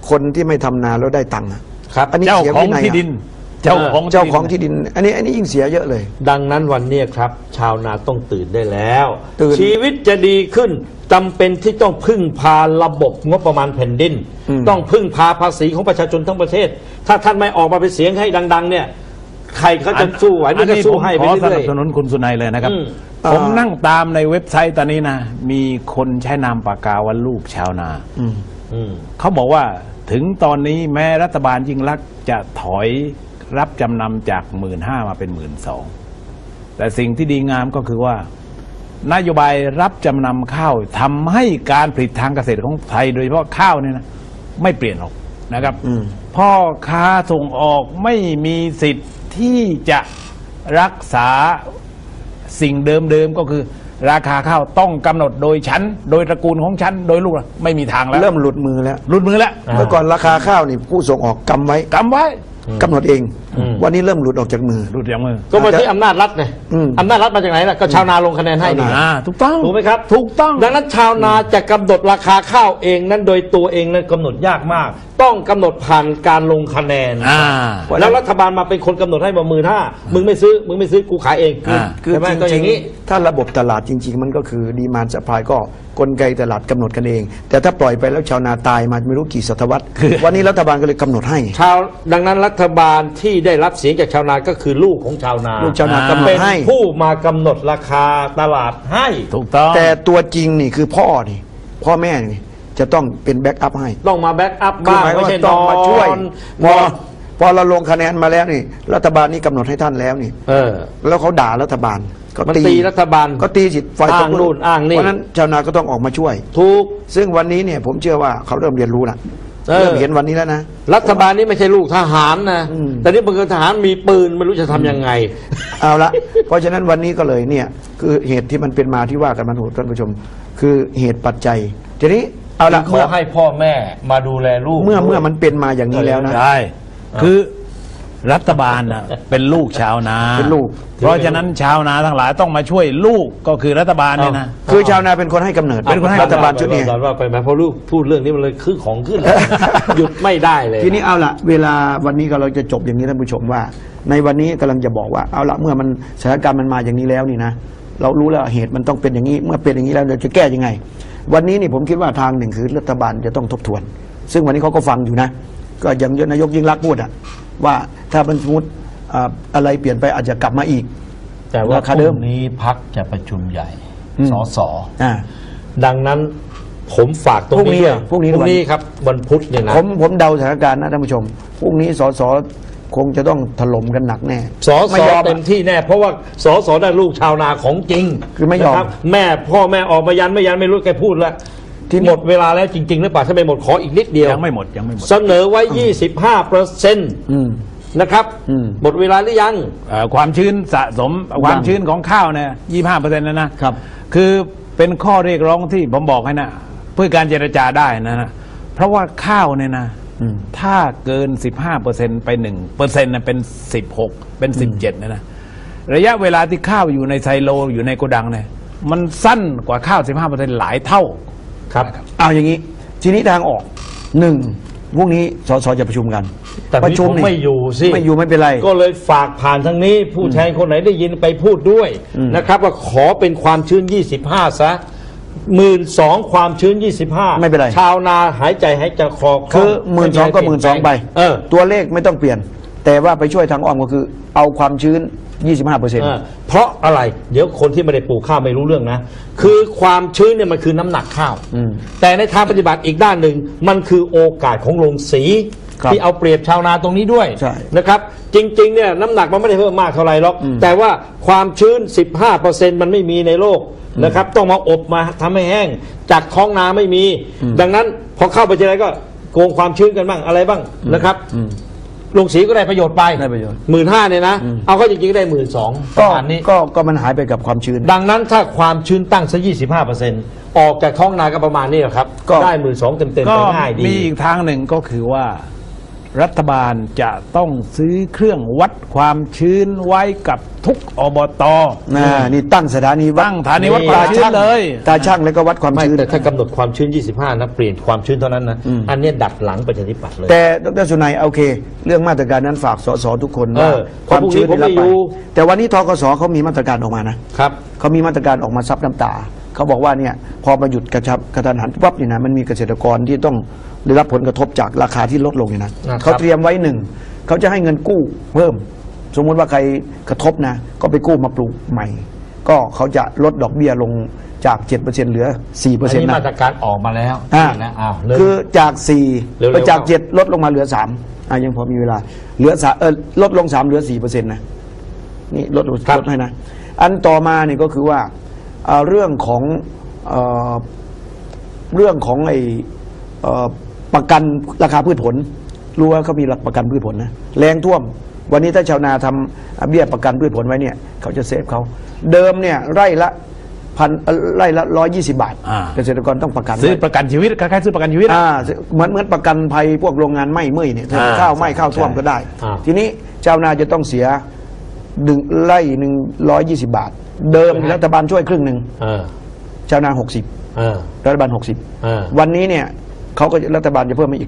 คนที่ไม่ทำนาแล้วได้ตังค์ครับอันนี้เจ้าเสียของวินัยที่ดิน เจ้าของที่ดินอันนี้ยิ่งเสียเยอะเลยดังนั้นวันนี้ครับชาวนาต้องตื่นได้แล้วตื่นชีวิตจะดีขึ้นจำเป็นที่ต้องพึ่งพาระบบงบประมาณแผ่นดิน ต้องพึ่งพาภาษีของประชาชนทั้งประเทศ ถ้าท่านไม่ออกมาเป็นเสียงให้ดัง ๆ เนี่ยใครเขาจะสู้ไหวไม่ก็สู้ให้ไปขอสเรื่นัอบ ยสนุนคุณสุนัยเลยนะครับ ผมนั่งตามในเว็บไซต์ตอนนี้นะมีคนใช้นามปากกาว่าลูกชาวนาเขาบอกว่าถึงตอนนี้แม้รัฐบาลยิ่งลักษณ์จะถอยรับจำนำจาก 15,000 มาเป็น 12,000 แต่สิ่งที่ดีงามก็คือว่านโยบายรับจำนำข้าวทำให้การผลิตทางเกษตรของไทยโดยเฉพาะข้าวเนี่ยนะไม่เปลี่ยนหรอกนะครับพ่อค้าส่งออกไม่มีสิทธิ์ที่จะรักษาสิ่งเดิมๆก็คือราคาข้าวต้องกำหนดโดยฉันโดยตระกูลของฉันโดยลูกไม่มีทางแล้วเริ่มหลุดมือแล้วหลุดมือแล้วเมื่อก่อนราคาข้าวนี่ผู้ส่งออกกำไว้ กำหนดเอง วันนี้เริ่มหลุดออกจากมือหลุดจากมือก็มาที่อำนาจรัฐไงอำนาจรัฐมาจากไหนล่ะก็ชาวนาลงคะแนนให้นี่ถูกต้องถูกไหมครับถูกต้องดังนั้นชาวนาจะกำหนดราคาข้าวเองนั้นโดยตัวเองนั้นกำหนดยากมาก ต้องกำหนดผ่านการลงคะแนนแล้วรัฐบาลมาเป็นคนกำหนดให้มา15,000มึงไม่ซื้อกูขายเองคือใช่ไหมจก็อริย่าง งนี้ๆถ้าระบบตลาดจริง ๆ มันก็คือดีมานด์ซัพพลายก็กลไกตลาดกำหนดกันเอง แต่ถ้าปล่อยไปแล้วชาวนาตายมาไม่รู้กี่ศตวรรษวันนี้รัฐบาลก็เลยกำหนดให้ดังนั้นรัฐบาลที่ได้รับเสียงจากชาวนาก็คือลูกของชาวนาลูกชาวนากำหนดเป็นให้ผู้มากำหนดราคาตลาดให้ถูกต้องแต่ตัวจริงนี่คือพ่อนี่พ่อแม่นี่จะต้องเป็นแบ็กอัพให้ต้องมาแบ็กอัพคือบ้างหมายไม่ว่าใช่ต้องมาช่วยนอนพอเราลงคะแนนมาแล้วนี่รัฐบาลนี่กำหนดให้ท่านแล้วนี่แล้วเขาด่ารัฐบาลก็มันตีรัฐบาลก็ตีสิฝ่ายอ้างนู่นอ้างนี่เพราะฉะนั้นชาวนาก็ต้องออกมาช่วยถูกซึ่งวันนี้เนี่ยผมเชื่อว่าเขาเริ่มเรียนรู้ละเริ่มเห็นวันนี้แล้วนะรัฐบาลนี้ไม่ใช่ลูกทหารนะแต่นี่บางคนทหารมีปืนไม่รู้จะทำยังไงเอาละเพราะฉะนั้นวันนี้ก็เลยเนี่ยคือเหตุที่มันเป็นมาที่ว่ากันมันโหดท่านผู้ชม คือเหตุปัจจัยทีนี้เอาละขอให้พ่อแม่มาดูแลลูกเมื่อมันเป็นมาอย่างนี้แล้วนะใช่คือรัฐบาลนะเป็นลูกชาวนาเป็นลูกเพราะฉะนั้นชาวนาทั้งหลายต้องมาช่วยลูกก็คือรัฐบาลเนี่ยนะคือชาวนาเป็นคนให้กำเนิดเป็นคนให้รัฐบาลชุดนี้ว่าไปไหมเพราะลูกพูดเรื่องนี้มันเลยคือของขึ้นเลย หยุดไม่ได้เลยทีนี้เอาละเวลาวันนี้ก็เราจะจบอย่างนี้ท่านผู้ชมว่า ในวันนี้กำลังจะบอกว่าเอาละเมื่อมันสถานการณ์มันมาอย่างนี้แล้วนี่นะเรารู้แล้วเหตุมันต้องเป็นอย่างนี้เมื่อเป็นอย่างนี้แล้วเราจะแก้ยังไง วันนี้นี่ผมคิดว่าทางหนึ่งคือรัฐบาลจะต้องทบทวน ซึ่งวันนี้เขาก็ฟังอยู่นะก็อย่างนายกยิ่งรักษณ์พูดอะว่าถ้ามันสมมติอะไรเปลี่ยนไปอาจจะกลับมาอีกแต่ว่าราคาพเดิรุ่มงนี้พักจะประชุมใหญ่สส ดังนั้นผมฝากตรงนี้พรุ่งนี้ครับวันพุธเนี่ยนะผมเดาสถานการณ์นะท่านผู้ชมพรุ่งนี้สสคงจะต้องถล่มกันหนักแน่สสไม่ยอมเต็มที่แน่เพราะว่าสสได้ลูกชาวนาของจริงคือไม่ยอมนะครับพ่อแม่ออกมายันไม่รู้แกพูดแล้วที่นี่หมดเวลาแล้วจริงๆหรือเปล่าถ้าไม่หมดขออีกนิดเดียวยังไม่หมดเสนอไว้ 25%นะครับหมดเวลาหรือยังความชื้นสะสมความชื้นของข้าวเนี่ย25%นะครับ คือเป็นข้อเรียกร้องที่ผมบอกให้นะเพื่อการเจรจาได้นะเพราะว่าข้าวเนี่ยนะถ้าเกิน 15%ไป1%นะเป็น16เป็น17นะระยะเวลาที่ข้าวอยู่ในไซโลอยู่ในโกดังเนี่ยมันสั้นกว่าข้าว 15%หลายเท่าครับเอาอย่างนี้ทีนี้ทางออกพรุ่งนี้สสจะประชุมกันแต่ประชุมผมไม่อยู่สิไม่อยู่ไม่เป็นไรก็เลยฝากผ่านทางนี้ ผู้แทนคนไหนได้ยินไปพูดด้วยนะครับว่าขอเป็นความชื้น 25 ซะ 12,000 ความชื้น 25 ไม่เป็นไรชาวนาหายใจคอคือ12,000ก็12,000ไป ตัวเลขไม่ต้องเปลี่ยน แต่ว่าไปช่วยทางอ้อมก็คือเอาความชื้น 25% เพราะอะไรเดี๋ยวคนที่ไม่ได้ปลูกข้าวไม่รู้เรื่องนะ คือความชื้นเนี่ยมันคือน้ำหนักข้าว แต่ในทางปฏิบัติอีกด้านหนึ่งมันคือโอกาสของโรงสี ที่เอาเปรียบชาวนาตรงนี้ด้วยใช่นะครับ จริงๆเนี่ยน้ำหนักมันไม่ได้เพิ่มมากเท่าไหร่หรอกแต่ว่าความชื้น 15% มันไม่มีในโลกนะครับต้องมาอบมาทำให้แห้งจากท้องนาไม่มี ดังนั้นพอเข้าไปทีไรก็โกงความชื้นกันบ้างอะไรบ้างนะครับลงสีก็ได้ประโยชน์ไปได้ประโยชน์ 15,000เนี่ยนะเอาก็จริงๆก็ได้12,000ประมาณนี้ก็มันหายไปกับความชื้นดังนั้นถ้าความชื้นตั้งซะ 25%ออกจากท้องนาก็ประมาณนี้แหละครับก็ได้12,000เต็มๆก็ไปง่ายดีมีอีกทางหนึ่งก็คือว่ารัฐบาลจะต้องซื้อเครื่องวัดความชื้นไว้กับทุกอบต. นี่ตั้งสถานีวัดตั้งสถานีวัดความชื้นเลยตาช่างแล้วก็วัดความไม่ชื้นแต่ถ้ากำหนดความชื้น 25 นะเปลี่ยนความชื้นเท่านั้นนะอันเนี้ยดัดหลังประชาธิปัตย์เลยแต่ดร.สุนัยโอเค เรื่องมาตรการนั้นฝากสสทุกคนว่าความชื้นผมไม่ไปอยู่แต่วันนี้ธกสเขามีมาตรการออกมานะครับ เขามีมาตรการออกมาซับน้ำตาเขาบอกว่าเนี่ยพอมาหยุดกระทันหันปั๊บนี่นะมันมีเกษตรกรที่ต้องได้รับผลกระทบจากราคาที่ลดลงเนี่ยนะเขาเตรียมไว้หนึ่งเขาจะให้เงินกู้เพิ่ม สมมติว่าใครกระทบนะก็ไปกู้มาปลูกใหม่ ก็เขาจะลดดอกเบี้ยลงจาก 7% เหลือ 4% อันนี้นะมาตรการออกมาแล้วนะคือจากเร็ว 4 ๆไปจาก 7 ลดลงมาเหลือ 3ยังพอมีเวลาเหลือลดลง 3 เหลือ 4% นะนี่ลดให้นะอันต่อมาเนี่ยก็คือว่าเรื่องของไอ้ประกันราคาพืชผลรู้ว่าเขามีหลักประกันพืชผลนะแรงท่วมวันนี้ถ้าชาวนาทำเบี้ยประกันพืชผลไว้เนี่ยเขาจะเซฟเขาเดิมเนี่ยไร่ละ120 บาทเกษตรกรต้องประกันซื้อประกันชีวิตคล้ายๆซื้อประกันชีวิตเหมือนประกันภัยพวกโรงงานไหม้เมื่อยเนี่ยข้าวไหม้ข้าวท่วมก็ได้ทีนี้ชาวนาจะต้องเสียไร่120 บาทเดิมรัฐบาลช่วยครึ่งหนึ่งชาวนา60รัฐบาล60วันนี้เนี่ยเขาก็รัฐบาลจะเพิ่มมาอีก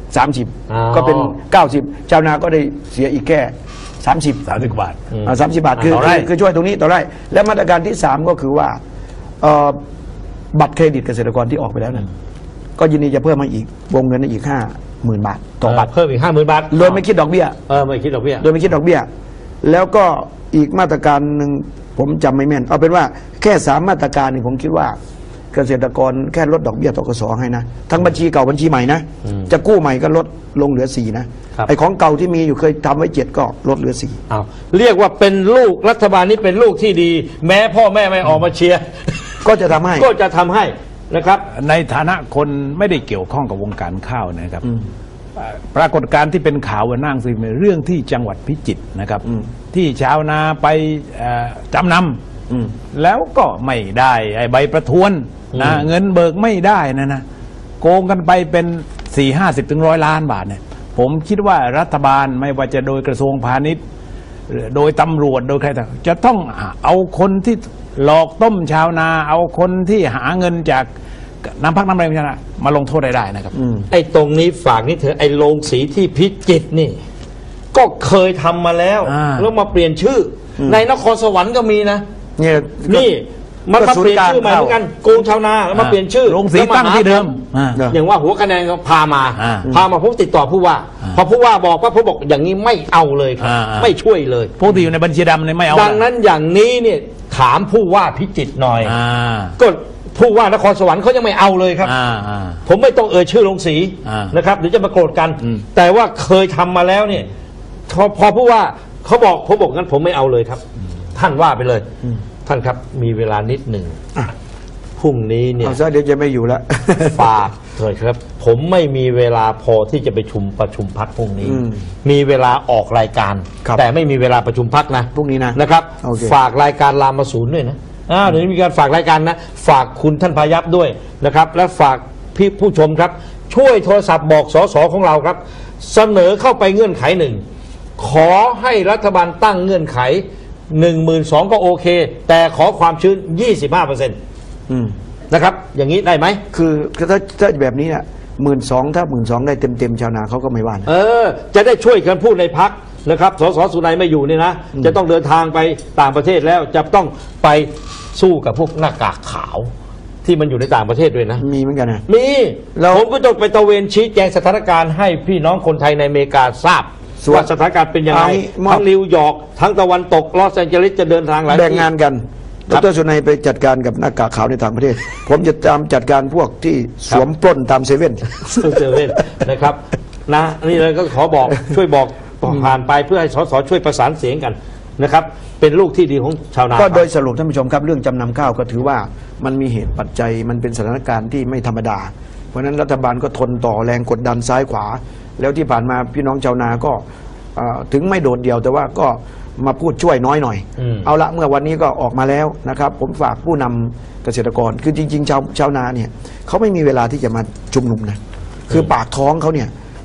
30ก็เป็น90ชาวนาก็ได้เสียอีกแค่30 บาท 30 บาทคือช่วยตรงนี้ต่อไร่และมาตรการที่3ก็คือว่าบัตรเครดิตเกษตรกรที่ออกไปแล้วนั้นก็ยินดีจะเพิ่มมาอีกวงเงินอีก 50,000 บาทต่อบัตรเพิ่มอีก 50,000 บาทโดยไม่คิดดอกเบี้ยไม่คิดดอกเบี้ยโดยไม่คิดดอกเบี้ยแล้วก็อีกมาตรการหนึ่งผมจำไม่แม่นเอาเป็นว่าแค่3มาตรการนี่ผมคิดว่าเกษตรกรแค่ลดดอกเบี้ยธกสให้นะทั้งบัญชีเก่าบัญชีใหม่นะจะกู้ใหม่ก็ลดลงเหลือ4นะไอ้ของเก่าที่มีอยู่เคยทำไว้7ก็ลดเหลือ4 เรียกว่าเป็นลูกรัฐบาลนี้เป็นลูกที่ดี แม้พ่อแม่ไม่ออกมาเชียร์ก็จะทำให้นะครับในฐานะคนไม่ได้เกี่ยวข้องกับวงการข้าวนะครับปรากฏการณ์ที่เป็นข่าวนั่งสิเรื่องที่จังหวัดพิจิตรนะครับที่ชาวนาไปจำนำแล้วก็ไม่ได้ไอ้ใบประทวนนะเงินเบิกไม่ได้นะโกงกันไปเป็น40-50 ถึง100 ล้านบาทเนี่ยผมคิดว่ารัฐบาลไม่ว่าจะโดยกระทรวงพาณิชย์โดยตำรวจโดยใครต่างจะต้องเอาคนที่หลอกต้มชาวนาเอาคนที่หาเงินจากน้ำพักน้ำแรงชาวนามาลงโทษได้นะครับไอ้ตรงนี้ฝากนี่เถอะไอ้โรงสีที่พิจิตรนี่ก็เคยทำมาแล้วแล้วมาเปลี่ยนชื่อในนครสวรรค์ก็มีนะนี่มันมาเปลี่ยนชื่อใหม่เหมือนกันโกงชาวนาแล้วมาเปลี่ยนชื่อโรงสีตั้งที่เดิมอย่างว่าหัวคะแนนก็พามาผมติดต่อผู้ว่าพอผู้ว่าบอกว่าผมบอกอย่างนี้ไม่เอาเลยครับไม่ช่วยเลยพวกที่อยู่ในบัญชีดำเนี่ยไม่เอาดังนั้นอย่างนี้เนี่ยถามผู้ว่าพิจิตรหน่อยก็ผู้ว่านครสวรรค์เขายังไม่เอาเลยครับผมไม่ต้องชื่อโรงสีนะครับเดี๋ยวจะมาโกรธกันแต่ว่าเคยทำมาแล้วเนี่ยพอผู้ว่าเขาบอกผมบอกงั้นผมไม่เอาเลยครับท่านว่าไปเลยท่านครับมีเวลานิดหนึ่งพรุ่งนี้เนี่ยเดี๋ยวจะไม่อยู่แล้วฝากเถิดครับผมไม่มีเวลาพอที่จะไปประชุมพักพรุ่งนี้มีเวลาออกรายการแต่ไม่มีเวลาประชุมพักนะพรุ่งนี้นะครับฝากรายการรามาศูนย์ด้วยนะเดี๋ยวมีการฝากรายการนะฝากคุณท่านพายัพด้วยนะครับและฝากพี่ผู้ชมครับช่วยโทรศัพท์บอกสสของเราครับเสนอเข้าไปเงื่อนไขหนึ่งขอให้รัฐบาลตั้งเงื่อนไข12,000ก็โอเคแต่ขอความชื้น 25%นะครับอย่างนี้ได้ไหมคือถ้าแบบนี้เนี่ย12,000ถ้า12,000ได้เต็มชาวนาเขาก็ไม่ว่าจะได้ช่วยกันพูดในพรรคนะครับสสสุนัยไม่อยู่เนี่ยนะจะต้องเดินทางไปต่างประเทศแล้วจะต้องไปสู้กับพวกหน้ากากขาวที่มันอยู่ในต่างประเทศด้วยนะมีเหมือนกันนะมีผมก็ต้องไปตระเวนชี้แจงสถานการณ์ให้พี่น้องคนไทยในอเมริกาทราบว่าสถานการณ์เป็นยังไงทั้งนิวยอร์กทั้งตะวันตกลอสแอนเจลิสจะเดินทางหลายที่แบ่งงานกันดร.สุนัยไปจัดการกับหน้ากากขาวในต่างประเทศผมจะจัดการพวกที่สวมปล้นตามเซเว่นนะครับนะนี่เราก็ขอบอกช่วยบอกผ่านไปเพื่อให้สสช่วยประสานเสียงกันนะครับเป็นลูกที่ดีของชาวนาก็โดยสรุปท่านผู้ชมครับเรื่องจำนำข้าวก็ถือว่ามันมีเหตุปัจจัยมันเป็นสถานการณ์ที่ไม่ธรรมดาเพราะฉะนั้นรัฐบาลก็ทนต่อแรงกดดันซ้ายขวาแล้วที่ผ่านมาพี่น้องชาวนาก็ถึงไม่โดดเดี่ยวแต่ว่าก็มาพูดช่วยน้อยหน่อยเอาละเมื่อวันนี้ก็ออกมาแล้วนะครับผมฝากผู้นำเกษตรกรคือจริงๆชาวนาเนี่ยเขาไม่มีเวลาที่จะมาชุมนุมนะคือปากท้องเขาเนี่ย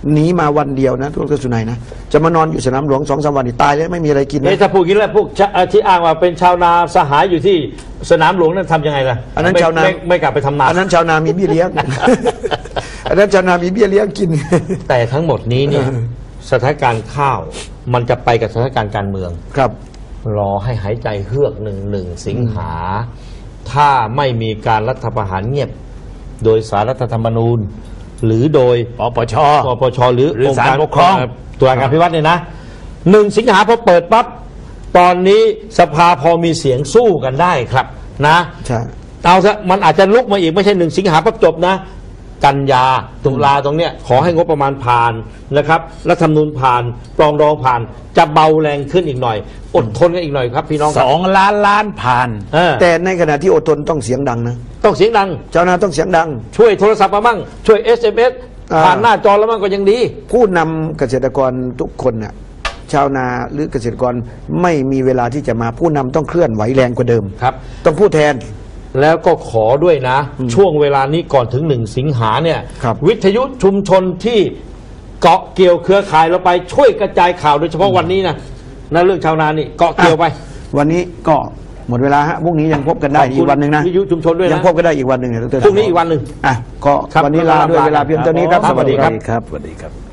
หนีมาวันเดียวนะทุกสุนัยนะจะมานอนอยู่สนามหลวง2-3 วันนี่ตายแล้วไม่มีอะไรกินนะถ้าพูดอย่างนี้แล้วพวกที่อ้างว่าเป็นชาวนาสหายอยู่ที่สนามหลวงนั้นทำยังไงล่ะอันนั้นชาวนาไม่กลับไปทำนาอันนั้นชาวนามีเบี้ยเลี้ยง อันนั้นชาวนามีเบี้ยเลี้ยงกินแต่ทั้งหมดนี้เนี่ยสถานการณ์ข้าวมันจะไปกับสถานการณ์การเมืองครับรอให้หายใจเฮือกหนึ่งสิงหาถ้าไม่มีการรัฐประหารเงียบโดยสารรัฐธรรมนูญ หรือโดยปปชหรือศาลปกครองตุลาการพิวัตรเนี่ยนะ1 สิงหาพอเปิดปั๊บตอนนี้สภาพอมีเสียงสู้กันได้ครับนะใช่เอาซะมันอาจจะลุกมาอีกไม่ใช่1 สิงหาปั๊บจบนะ กันยาตุลาตรงเนี้ยขอให้งบประมาณผ่านนะครับรัฐธรรมนูญผ่านปรองดองผ่านจะเบาแรงขึ้นอีกหน่อย อดทนกันอีกหน่อยครับพี่น้องครับ 2 ล้านล้านผ่านแต่ในขณะที่อดทนต้องเสียงดังนะต้องเสียงดังชาวนาต้องเสียงดังช่วยโทรศัพท์มามั่งช่วย SMS ผ่านหน้าจอแล้วมั่งก็ยังดีผู้นำเกษตรกรทุกคนน่ะชาวนาหรือเกษตรกรไม่มีเวลาที่จะมาผู้นำต้องเคลื่อนไหวแรงกว่าเดิมครับต้องพูดแทนแล้วก็ขอด้วยนะ ช่วงเวลานี้ก่อนถึง1 สิงหาเนี่ยครับวิทยุชุมชนที่เกาะเกี่ยวเครือข่ายเราไปช่วยกระจายข่าวโดยเฉพาะวันนี้นะเรื่องชาวนานี่เกาะเกี่ยวไปวันนี้ก็หมดเวลาฮะพรุ่งนี้ยังพบกันได้อีกวันหนึ่งนะวิทยุชุมชนด้วยนะยังพบกันได้อีกวันหนึ่งเนี่ยดรพรุ่งนี้อีกวันหนึ่งอ่ะก็ครับวันนี้ลาด้วยเวลาเพียงเท่านี้ครับครับสวัสดีครับครับสวัสดีครับ